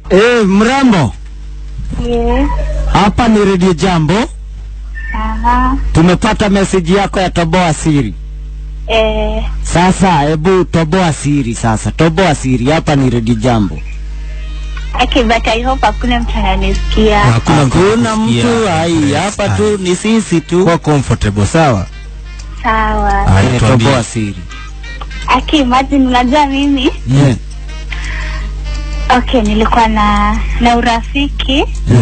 Mrembo. Yes. Hapa ni Radio Jambo. Aha. Tumepata message yako ya toboa siri. Sasa hebu toboa siri sasa. Toboa siri, hapa ni Radio Jambo. Okay, but I hope hakuna mtu ananisikia. Hakuna mtu, hai, hapa tu ni sisi tu. Kwa comfortable, sawa? Sawa. Toboa siri. Okay, imagine unajua mimi? Okay, nilikuwa na urafiki.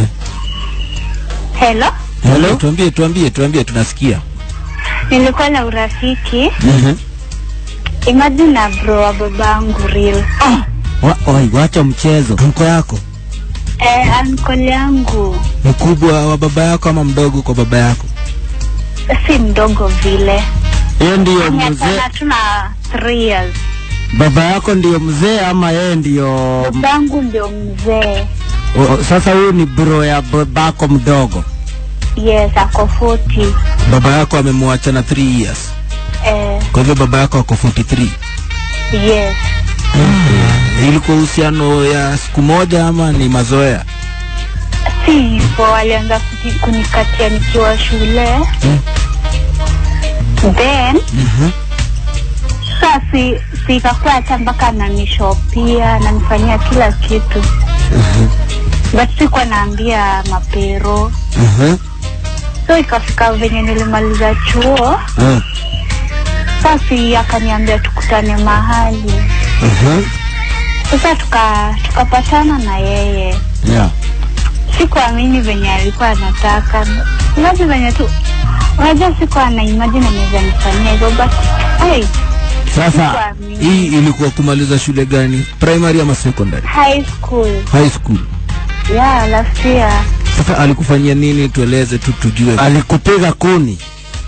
Hello? Hello? Tuambie tunasikia. Nilikuwa na urafiki. Imagine na bro wa babangu real. Wacha mchezo. Unko yako? Uncle yangu. Mkubwa wa baba yako ama mdogo kwa baba yako? Si mdogo vile. Yeye ndio mzee. Tuna 3 years. Baba yako ndio mzee ama yeye ndio? Babangu ndio mzee. Sasa huyu ni bro ya babako mdogo? Yes, ako 40. Baba yako amemwacha na 3 years. Kwa hivyo baba yako ako 43. Yes. Ilikuwa uhusiano ya siku moja ama ni mazoea? Si hivyo, walianza kunikatia nikiwa shule. Then sasa si ikakuwa hata mpaka ananishopia, ananifanyia kila kitu. But sikuwa naambia mapero. So ikafika venye nilimaliza chuo. Sasa akaniambia tukutane mahali. Sasa tukapatana na yeye. Sikuamini venye alikuwa anataka. Unajua venye tu. Unajua sikuwa na imagine anaweza nifanyia hivyo, but sasa hii ilikuwa kumaliza shule gani? Primary ama secondary? High school. High school. Yeah, last year. Sasa alikufanyia nini, tueleze tu tujue. Alikupiga kuni?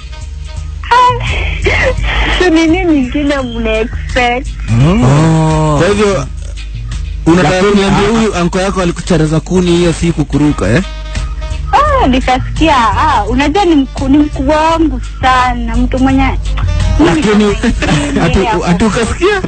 Nini nyingine mna expect? Kwa hivyo unataka kuniambia huyu anko yako alikuchareza kuni hiyo siku kuruka Nikasikia, unajua ni mkubwa wangu sana, mtu mwenye. Lakini ukasikia?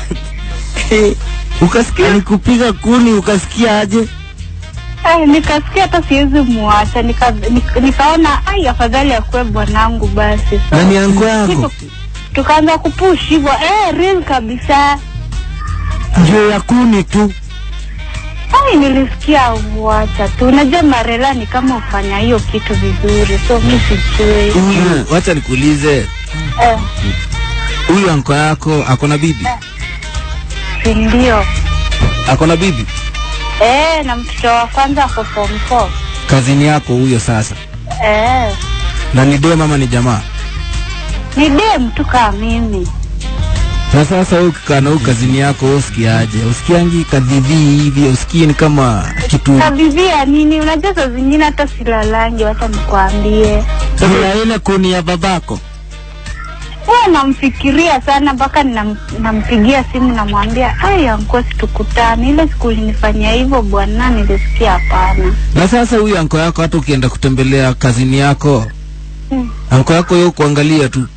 Ukasikia alikupiga kuni, ukasikia aje? Nikasikia hata siwezi muacha, nikaona afadhali akue bwanangu basi. Nani anko yako? Tukaanza kupush hivyo, real kabisa. Ndio ya kuni tu. Nilisikia muacha tu. Unajua marela ni kama ufanya hiyo kitu vizuri, so mimi sijui. Wacha nikuulize. Huyu anko yako ako na bibi? Ndio. Ako na bibi? Na mtoto wa kwanza ako form 4. Kazini yako huyo sasa? Na ni dem ama ni jamaa? Ni dem tu kama mimi. Sasa ukikaa na kazini yako usikiaje? Usikiangi kadhivi hivi, usikii ni kama kitu. Kadhivi ya nini? Unajua saa zingine hata silalangi, wacha nikwambie. Sasa ile kuni ya babako? Namfikiria sana mpaka nampigia simu namwambia, anko tukutane. Ile siku ulinifanyia hivyo bwana, nilisikia hapana. Na sasa huyu anko yako hata ukienda kutembelea kazini yako, anko yako yeye kuangalia tu?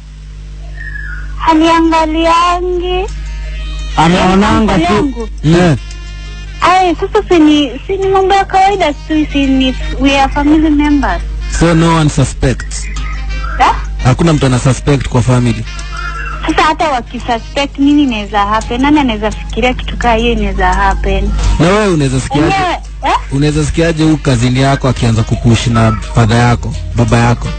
Haniangaliangi. Anaonanga tu. Sasa si ni mambo ya kawaida tu, we are family members. So no one suspects? Hakuna mtu ana suspect kwa family? Sasa hata wakisuspect nini inaweza happen? Nani anaweza fikiria kitu kama hiyo inaweza happen? Na wewe unaweza sikiaje? Unaweza sikiaje huyu kazini yako akianza kupush na father yako, baba yako?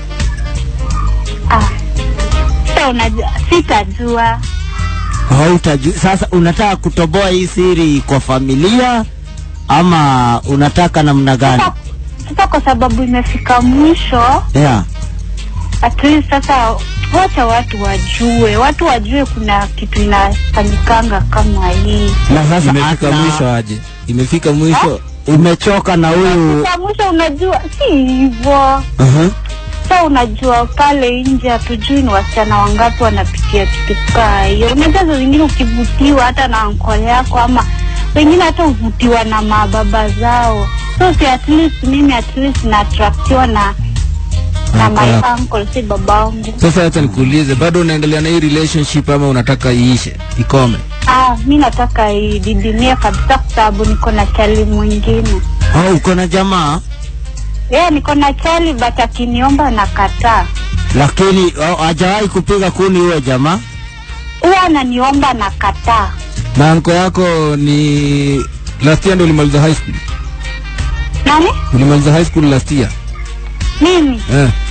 Sasa unajua, sitajua. Hautajua. Sasa unataka kutoboa hii siri kwa familia ama unataka namna gani? Sasa kwa sababu imefika mwisho. At least sasa wacha watu wajue kuna kitu inafanyikanga kama hii. Na sasa imefika mwisho aje? Imefika mwisho, umechoka na huyu. Kwa mwisho unajua si hivyo. Sasa unajua pale nje hatujui ni wasichana wangapi wanapitia kitu kama hiyo. Unajua zingine ukivutiwa hata na uncle yako ama wengine hata uvutiwa na mababa zao. So si at least na attractiwa na my uncle, si babangu. Sasa hata nikuulize, bado unaendelea na hii relationship ama unataka iishe, ikome? Mimi nataka ididimie kabisa kwa sababu niko na chali mwingine. Uko na jamaa? Niko na chali but akiniomba nakataa. Lakini hajawahi kupiga kuni huyo jamaa? Ananiomba nakataa. Na anko yako ni last year ndio ulimaliza high school? Nani? Ulimaliza high school last year? Mimi?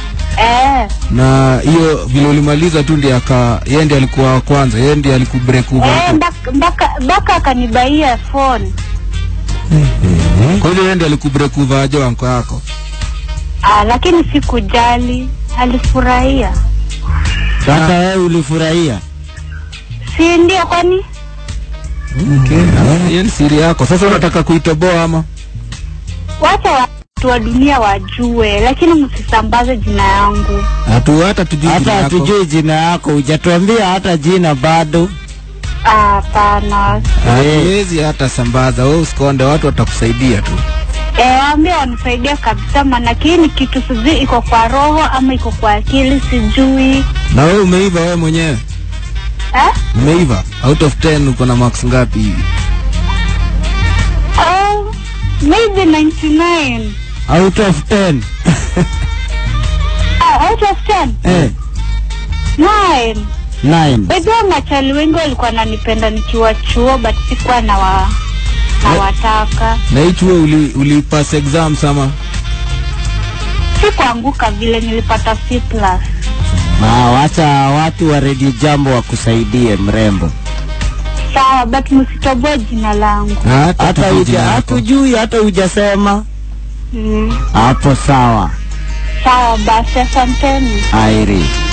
Na hiyo vile ulimaliza tu ndiye yeye ndiye alikuwa kwanza, yeye ndiye alikubreak over. Baka akanibaia phone. Kwa hiyo yeye ndiye alikubreak over aje anko yako? Lakini sikujali, alifurahia. Sasa wewe ulifurahia? Si ndio kwani? Hiyo ni siri yako. Sasa unataka kuitoboa ama? Wacha watu wa dunia wajue, lakini msisambaze jina yangu. Hata tujui jina yako, hujatuambia hata jina bado. Hapana. Haiwezi hata sambaza, wewe usikonde, watu watakusaidia tu. Waambia wanisaidia kabisa, maana kini kitu sijui iko kwa roho ama iko kwa akili sijui. Na wewe umeiva wewe mwenyewe? Umeiva? Out of 10 uko na marks ngapi hivi? Maybe 99. Out of 10. Out of 10? 9. Bado machali wengi walikuwa wananipenda nikiwa chuo but sikuwa na wataka. Na hii chuo ulipass exam sama? Sikuanguka vile, nilipata C+. Wacha watu wa Radio Jambo wakusaidie mrembo. Sawa, but msitoboe jina langu. Hata hujasema. Hapo sawa. Sawa basi, asanteni. Airi.